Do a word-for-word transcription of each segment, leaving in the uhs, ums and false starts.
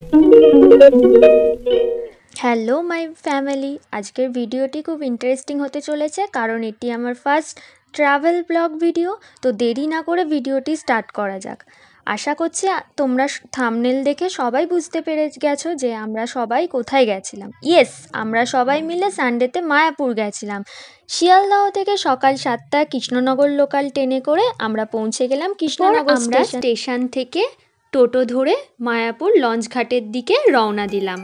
Hello my family, আজকের ভিডিওটি খুব ইন্টারেস্টিং হতে চলেছে কারণ এটি আমার ফার্স্ট ট্রাভেল ব্লগ ভিডিও। তো দেরি না করে ভিডিওটি স্টার্ট করা যাক। আশা করছি তোমরা থাম্বনেল দেখে সবাই বুঝতে পেরে গেছো যে আমরা সবাই কোথায় গেছিলাম। ইয়েস, আমরা সবাই মিলে সানডেতে মায়াপুর গেছিলাম। শিয়ালদহ থেকে সকাল সাতটা কৃষ্ণনগর লোকাল ট্রেনে করে আমরা পৌঁছে গেলাম কৃষ্ণনগর। আমরা স্টেশন থেকে টোটো ধরে মায়াপুর লঞ্চ ঘাটের দিকে রওনা দিলাম।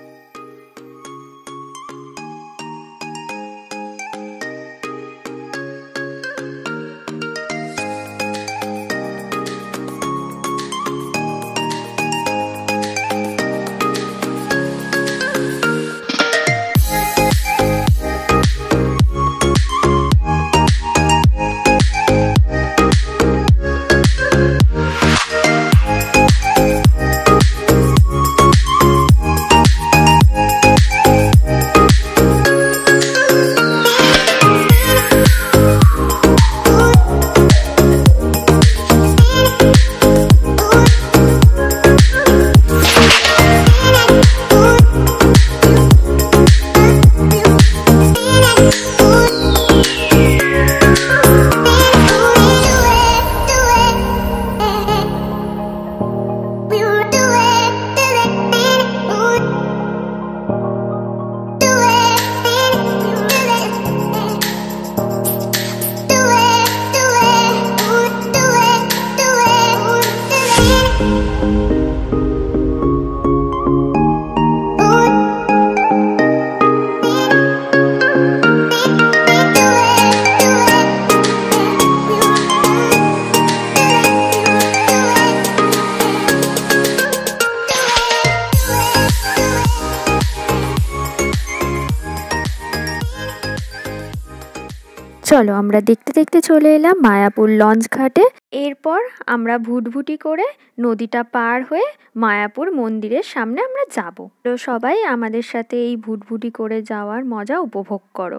চলো আমরা দেখতে দেখতে চলে এলাম মায়াপুর লঞ্চ ঘাটে। এরপর আমরা ভুটভুটি করে নদীটা পার হয়ে মায়াপুর মন্দিরের সামনে আমরা যাব। তো সবাই আমাদের সাথে এই ভুটভুটি করে যাওয়ার মজা উপভোগ করো।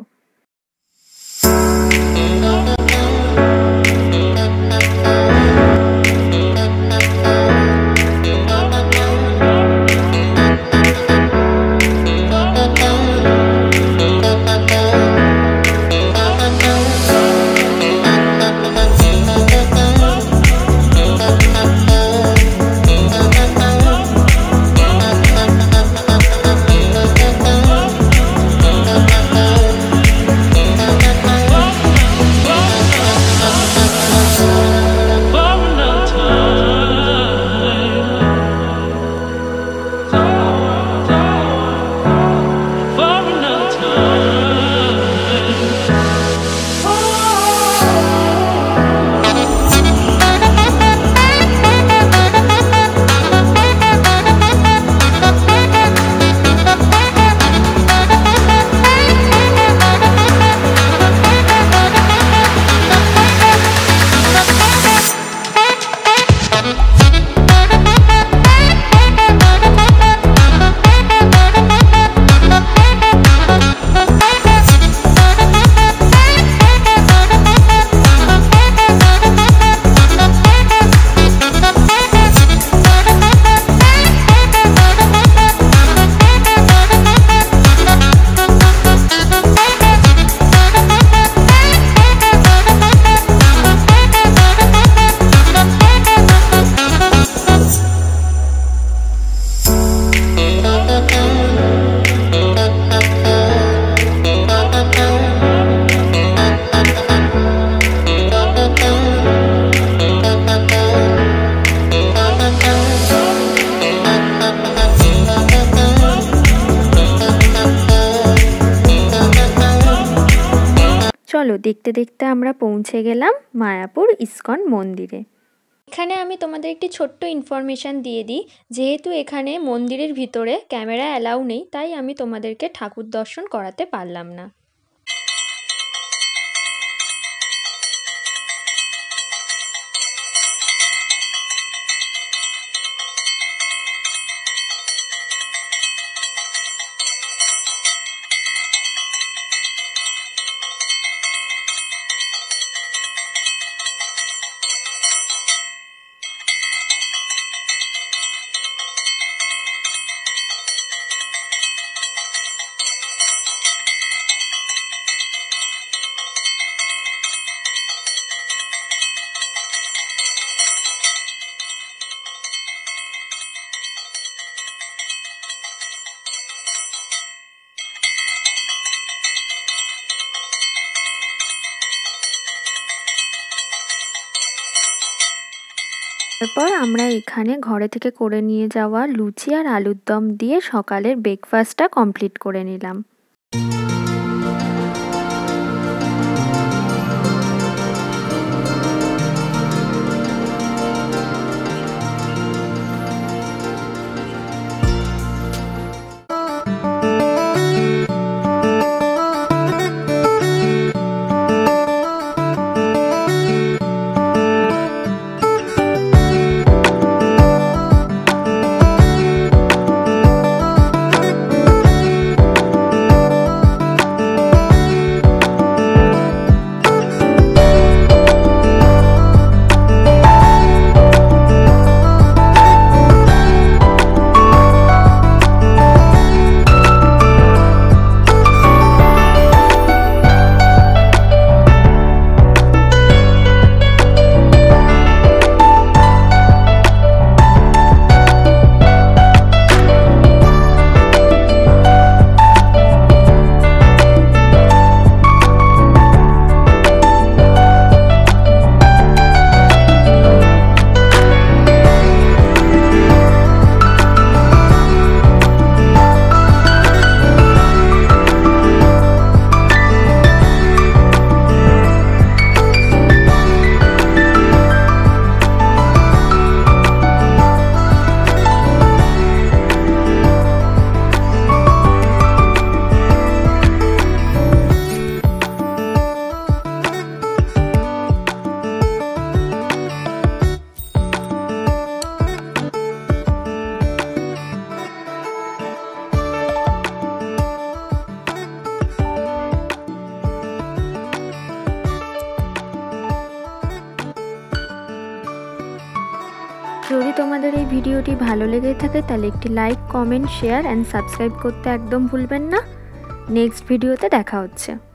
চলো দেখতে দেখতে আমরা পৌঁছে গেলাম মায়াপুর ইস্কন মন্দিরে। এখানে আমি তোমাদের একটি ছোট্ট ইনফরমেশান দিয়ে দিই, যেহেতু এখানে মন্দিরের ভিতরে ক্যামেরা অ্যালাউ নেই, তাই আমি তোমাদেরকে ঠাকুর দর্শন করাতে পারলাম না। তারপর আমরা এখানে ঘরে থেকে করে নিয়ে যাওয়া লুচি আর আলুর দম দিয়ে সকালের ব্রেকফাস্টটা কমপ্লিট করে নিলাম। যদি তোমাদের এই ভিডিওটি ভালো লেগে থাকে তাহলে একটি like, comment, share and subscribe করতে একদম ভুলবেন না। নেক্সট ভিডিওতে দেখা হচ্ছে।